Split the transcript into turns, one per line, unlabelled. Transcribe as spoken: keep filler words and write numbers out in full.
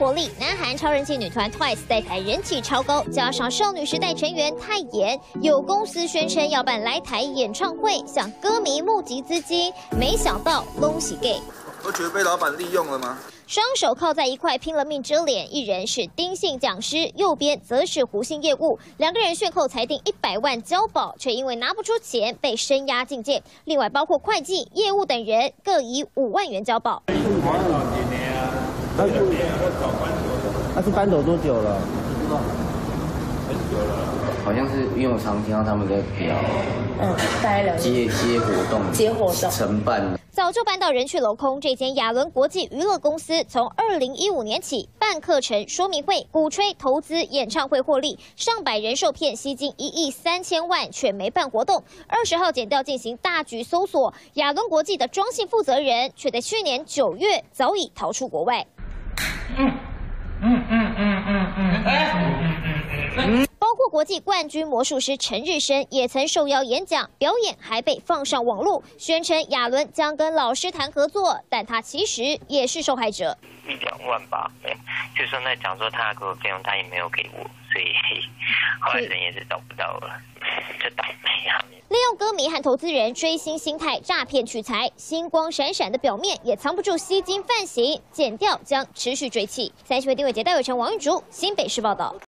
获利。南韩超人气女团 Twice 在台人气超高，加上少女时代成员泰妍，有公司宣称要办来台演唱会，向歌迷募集资金，没想到拢是 gay。
我觉得被老板利用了吗？
双手靠在一块，拼了命遮脸。一人是丁姓讲师，右边则是胡姓业务。两个人讯后裁定一百万交保，却因为拿不出钱被声押禁见。另外，包括会计、业务等人各以五万元交保。
他是搬走多久了？
很久了，好像是因为我常听到他们在聊，
嗯，待了
接接活动，
接活动
承办。
早就搬到人去楼空，这间亚伦国际娱乐公司从二零一五年起办课程说明会，鼓吹投资演唱会获利，上百人受骗，吸金一亿三千万，却没办活动。二十号检调进行大举搜索，亚伦国际的庄姓负责人却在去年九月早已逃出国外。嗯嗯嗯嗯嗯嗯，哎。包括国际冠军魔术师陈日升也曾受邀演讲，表演还被放上网络，宣称亚伦将跟老师谈合作，但他其实也是受害者。
一两万吧，对，就算在讲说他给我费用，他也没有给我，所以后来人也是找不到了，就倒霉啊。
利用歌迷和投资人追星心态诈骗取财，星光闪闪的表面也藏不住吸金犯行，检调将持续追缉。三十位丁伟杰、戴伟成、王玉竹，新北市报道。